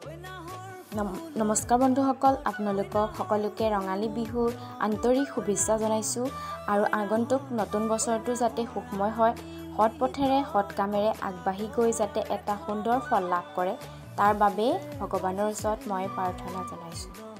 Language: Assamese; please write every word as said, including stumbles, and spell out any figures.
নমস্কাৰ বন্ধুসকল, আপোনালোকক সকলোকে ৰঙালী বিহুৰ আন্তৰিক শুভেচ্ছা জনাইছোঁ আৰু আগন্তুক নতুন বছৰটো যাতে সুখময় হয়, সৎ পথেৰে সৎ কামেৰে আগবাঢ়ি গৈ যাতে এটা সুন্দৰ ফল লাভ কৰে, তাৰ বাবে ভগৱানৰ ওচৰত মই প্ৰাৰ্থনা জনাইছোঁ।